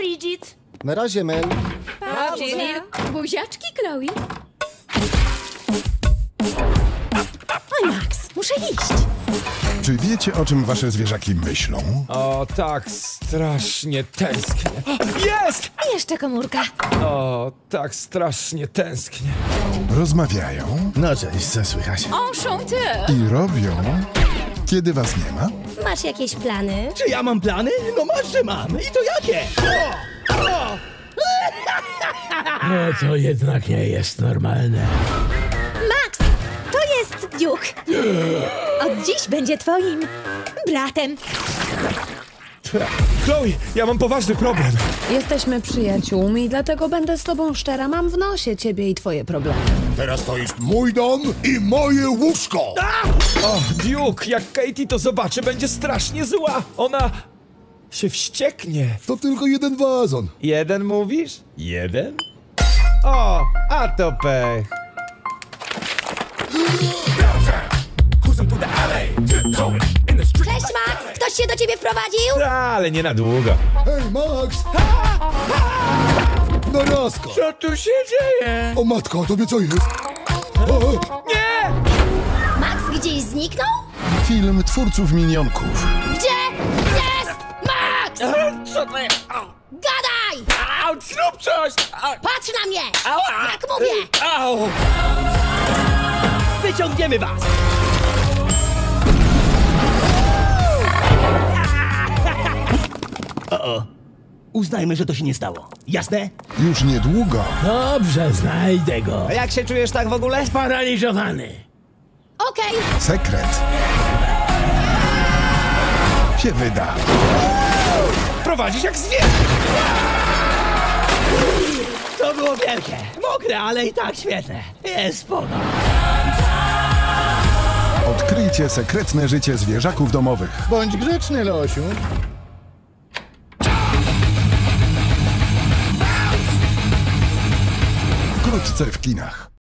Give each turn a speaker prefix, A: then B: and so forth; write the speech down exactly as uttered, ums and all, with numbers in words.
A: Bridget.
B: Na razie, Mel.
A: Pa, Jimmy. Buziaczki, Chloe. Oj, Max, muszę iść.
C: Czy wiecie, o czym wasze zwierzaki myślą?
D: O, tak strasznie tęsknię. O, jest!
A: Jeszcze komórka.
D: O, tak strasznie tęsknię.
C: Rozmawiają
B: No cześć, co słychać?
A: Enchanté.
C: i robią, kiedy was nie ma.
A: Masz jakieś plany?
E: Czy ja mam plany? No masz, że mam. I to jakie? O! O!
F: No to jednak nie jest normalne.
A: Max, to jest Duke. Od dziś będzie twoim bratem.
D: Chloe, ja mam poważny problem.
G: Jesteśmy przyjaciółmi, dlatego będę z tobą szczera. Mam w nosie ciebie i twoje problemy.
C: Teraz to jest mój dom i moje łóżko!
D: O, Duke, jak Katie to zobaczy, będzie strasznie zła. Ona się wścieknie.
C: To tylko jeden wazon.
D: Jeden mówisz? Jeden? O, a to pech.
A: Cześć, Max. Ktoś się do ciebie wprowadził?
D: Ale nie na długo.
C: Hej, Max! No Rasko!
E: Co tu się dzieje?
C: O matko, a tobie co jest? O,
D: Nie!
A: Max gdzieś zniknął?
C: film twórców Minionków.
A: Gdzie jest Max?
E: Co ty? Au!
A: Gadaj!
E: Au! Zrób coś! Au!
A: Patrz na mnie!
E: Ała!
A: Jak mówię!
E: Au! Wyciągniemy was! O-o. Uznajmy, że to się nie stało. Jasne?
C: Już niedługo
F: Dobrze, znajdę go.
E: A jak się czujesz tak w ogóle?
F: Sparaliżowany.
A: Okej.
C: sekret się wyda.
D: Prowadzisz jak zwierzę.
E: To było wielkie. Mokre, ale i tak świetne. Jest spoko.
C: Odkryjcie sekretne życie zwierzaków domowych.
B: Bądź grzeczny, Losiu.
C: Wkrótce w kinach.